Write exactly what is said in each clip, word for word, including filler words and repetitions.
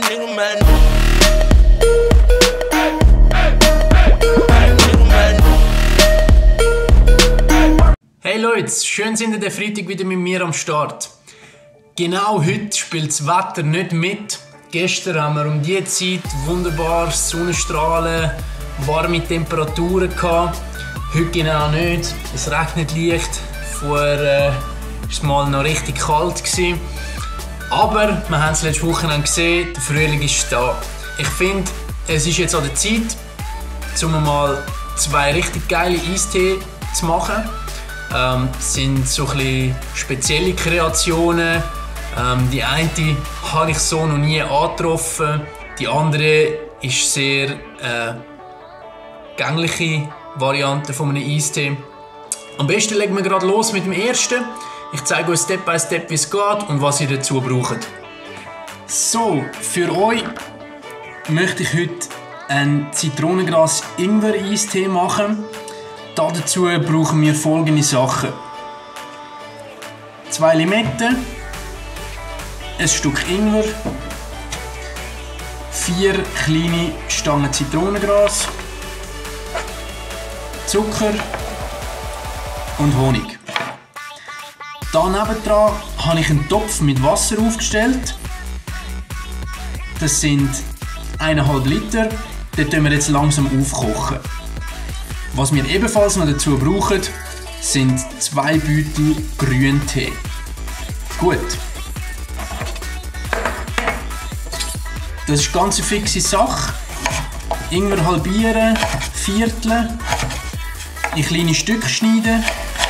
Hey Leute, schön sind ihr den Freitag wieder mit mir am Start. Genau heute spielt das Wetter nicht mit. Gestern haben wir um diese Zeit wunderbar Sonnenstrahlen, warme Temperaturen gehabt. Heute genau nicht. Es regnet leicht. Vorher äh, war es mal noch richtig kalt gewesen. Aber wir haben es letzte Woche gesehen, der Frühling ist da. Ich finde, es ist jetzt an der Zeit, um mal zwei richtig geile Eistee zu machen. Ähm, das sind so ein bisschen spezielle Kreationen. Ähm, die eine habe ich so noch nie angetroffen. Die andere ist sehr äh, gängliche Variante von einem Eistee. Am besten legen wir gerade los mit dem ersten. Ich zeige euch Step by Step, wie es geht und was ihr dazu braucht. So, für euch möchte ich heute einen Zitronengras-Ingwer-Eistee machen. Dazu brauchen wir folgende Sachen: zwei Limetten, ein Stück Ingwer, vier kleine Stangen Zitronengras, Zucker und Honig. Daneben dran habe ich einen Topf mit Wasser aufgestellt. Das sind eineinhalb Liter. Den tun wir jetzt langsam aufkochen. Was wir ebenfalls noch dazu brauchen, sind zwei Beutel Grüntee. Gut. Das ist eine ganz fixe Sache. Ingwer halbieren, vierteln, in kleine Stücke schneiden.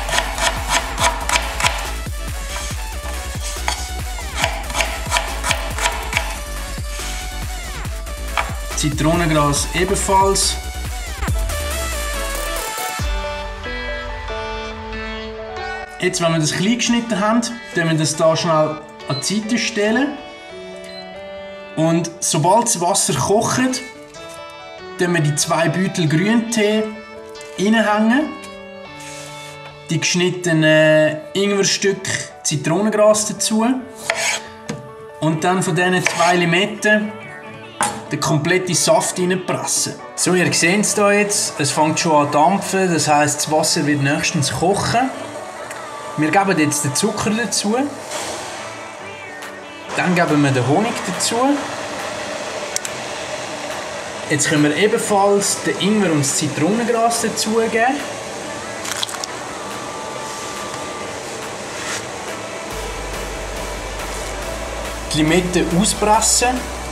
Zitronengras ebenfalls. Jetzt, wenn wir das klein geschnitten haben, stellen wir das hier schnell an die Seite stellen. Und sobald das Wasser kocht, tun wir die zwei Beutel Grüntee reinhängen. Die geschnittenen Ingwerstücke Zitronengras dazu. Und dann von diesen zwei Limetten den kompletten Saft reinpressen. So, ihr seht es hier jetzt. Es fängt schon an zu dampfen, das heisst, das Wasser wird nächstens kochen. Wir geben jetzt den Zucker dazu. Dann geben wir den Honig dazu. Jetzt können wir ebenfalls den Ingwer und das Zitronengras dazugeben. Die Limette auspressen.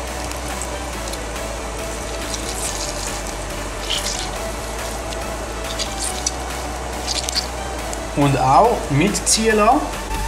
Und auch mitziehen lassen.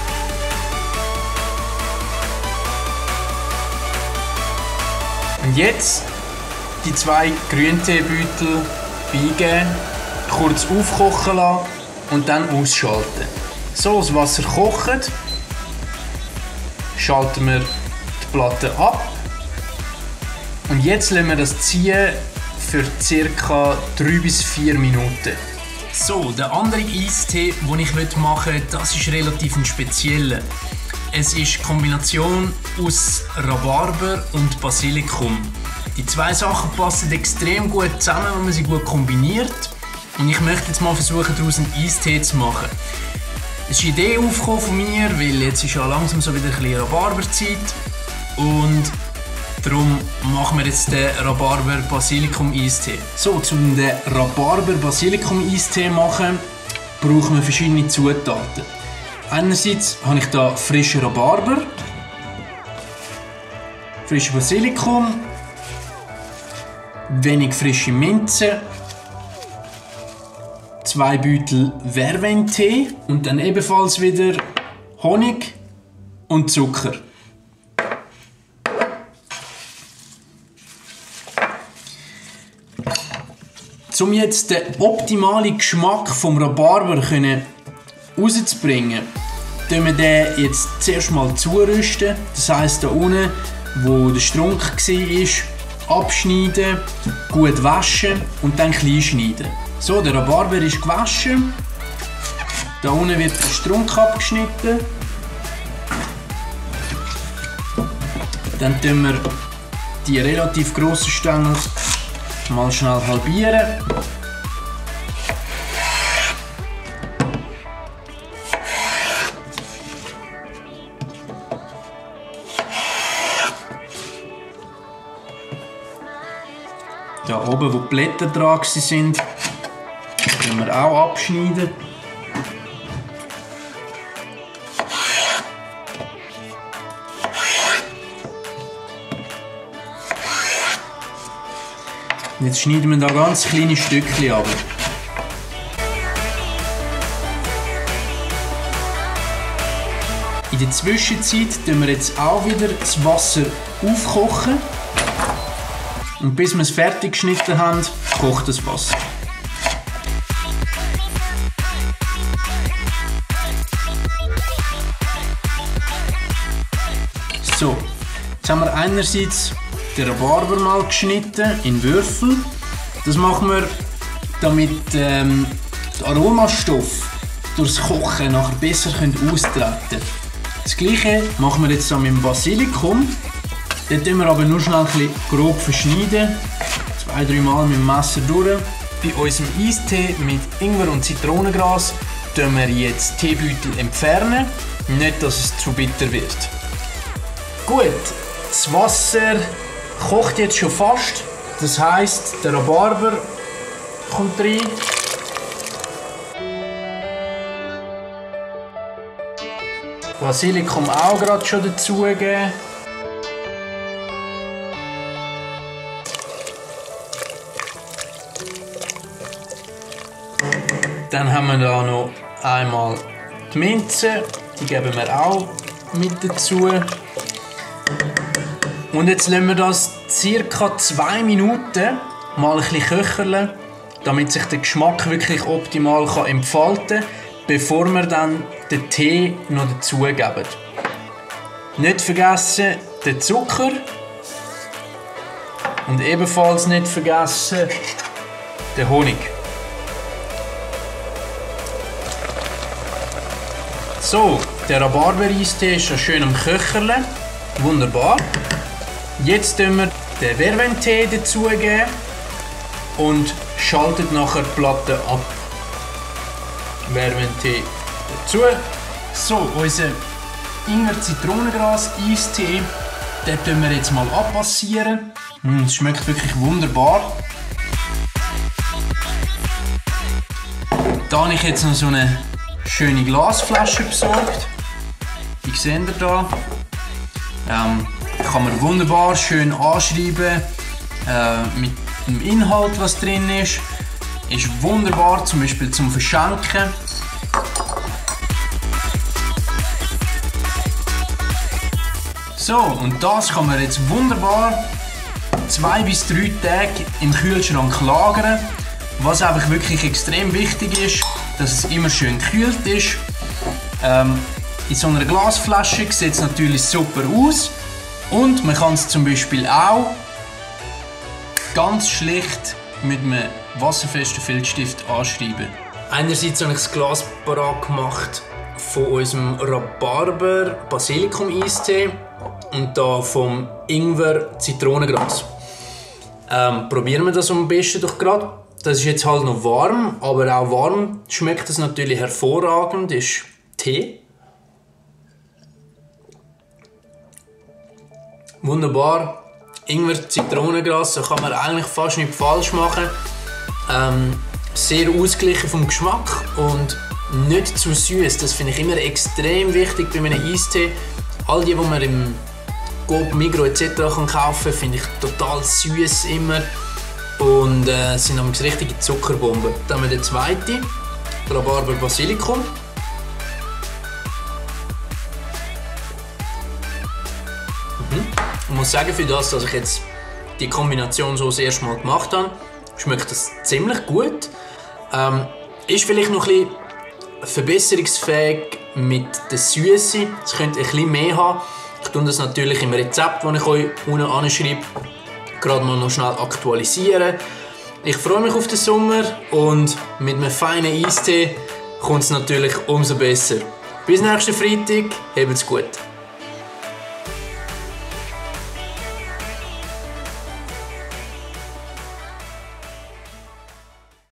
Und jetzt die zwei Grünteebeutel beigeben, kurz aufkochen lassen und dann ausschalten. So, das Wasser kocht, schalten wir die Platte ab. Und jetzt lassen wir das ziehen für ca. drei bis vier Minuten. So, der andere Eistee, den ich machen möchte, das ist relativ ein spezieller. Es ist eine Kombination aus Rhabarber und Basilikum. Die zwei Sachen passen extrem gut zusammen, wenn man sie gut kombiniert. Und ich möchte jetzt mal versuchen, daraus einen Eistee zu machen. Es ist eine Idee aufgekommen von mir, weil jetzt ist ja langsam so wieder ein bisschen Rhabarberzeit. Und darum machen wir jetzt den Rhabarber-Basilikum-Eistee. So, um den Rhabarber-Basilikum-Eistee machen, brauchen wir verschiedene Zutaten. Einerseits habe ich hier frischen Rhabarber, frischen Basilikum, wenig frische Minze, zwei Beutel Verventee und dann ebenfalls wieder Honig und Zucker. Um jetzt den optimalen Geschmack vom Rhabarber herauszubringen, tun wir den jetzt zuerst mal zurüsten. Das heisst, hier unten, wo der Strunk war, abschneiden, gut waschen und dann klein schneiden. So, der Rhabarber ist gewaschen. Hier unten wird der Strunk abgeschnitten. Dann tun wir die relativ grossen Stängel mal schnell halbieren. Da oben, wo die Blätter dran sind, können wir auch abschneiden. Jetzt schneiden wir da ganz kleine Stückchen ab. In der Zwischenzeit tun wir jetzt auch wieder das Wasser aufkochen. Und bis wir es fertig geschnitten haben, kocht das Wasser. So, jetzt haben wir einerseits den Rhabarber mal geschnitten in Würfel. Das machen wir, damit ähm, die Aromastoffe durchs Kochen nachher besser austreten können. Das gleiche machen wir jetzt mit dem Basilikum. Den tun wir aber nur schnell ein bisschen grob verschneiden. Zwei, drei Mal mit dem Messer durch. Bei unserem Eistee mit Ingwer und Zitronengras tun wir jetzt Teebeutel entfernen. Nicht, dass es zu bitter wird. Gut, das Wasser kocht jetzt schon fast. Das heisst, der Rhabarber kommt rein. Basilikum auch gerade schon dazugeben. Dann haben wir da noch einmal die Minze, die geben wir auch mit dazu. Und jetzt lassen wir das ca. zwei Minuten mal ein bisschen köcheln, damit sich der Geschmack wirklich optimal kann entfalten kann, bevor wir dann den Tee noch dazugeben. Nicht vergessen den Zucker und ebenfalls nicht vergessen den Honig. So, der Rhabarber-Eistee ist schon schön am Köcheln. Wunderbar. Jetzt tun wir den Verventee dazugeben und schaltet nachher die Platte ab. Verventee dazu. So, unser Ingwer-Zitronengras-Eistee, den tun wir jetzt mal abpassieren. Es schmeckt wirklich wunderbar. Da habe ich jetzt noch so eine schöne Glasflasche besorgt. Die seht ihr da. Ähm, kann man wunderbar schön anschreiben äh, mit dem Inhalt, was drin ist. Ist wunderbar zum Beispiel zum Verschenken. So, und das kann man jetzt wunderbar zwei bis drei Tage im Kühlschrank lagern. Was einfach wirklich extrem wichtig ist, dass es immer schön gekühlt ist. Ähm, in so einer Glasflasche sieht es natürlich super aus. Und man kann es zum Beispiel auch ganz schlicht mit einem wasserfesten Filzstift anschreiben. Einerseits habe ich das Glas parat gemacht von unserem Rhabarber-Basilikum-Eistee und da vom Ingwer-Zitronengras. Ähm, probieren wir das am besten doch gerade. Das ist jetzt halt noch warm, aber auch warm schmeckt es natürlich hervorragend. Das ist Tee. Wunderbar. Ingwer, Zitronengras, da kann man eigentlich fast nicht falsch machen. Ähm, sehr ausgeglichen vom Geschmack und nicht zu süß. Das finde ich immer extrem wichtig bei einem Eistee. All die, die man im Coop, Migros et cetera kann kaufen, finde ich total süß immer. Und äh, sind nämlich richtige Zuckerbomben. Dann haben wir den zweiten, Rhabarber Basilikum. Mhm. Ich muss sagen, für das, dass ich jetzt die Kombination so das erste Mal gemacht habe, schmeckt das ziemlich gut. Ähm, ist vielleicht noch ein bisschen verbesserungsfähig mit der Süße. Es könnte ein bisschen mehr haben. Ich tue das natürlich im Rezept, das ich euch unten anschreibe, gerade mal noch schnell aktualisieren. Ich freue mich auf den Sommer und mit einem feinen Eistee kommt es natürlich umso besser. Bis nächsten Freitag, habt's gut.